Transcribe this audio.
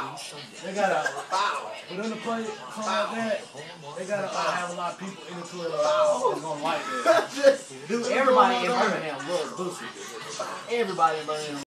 They gotta, for them to play something like that, they gotta have a lot of people in the club that's gonna like that. Dude, everybody in Birmingham loves Boosie. Everybody in Birmingham.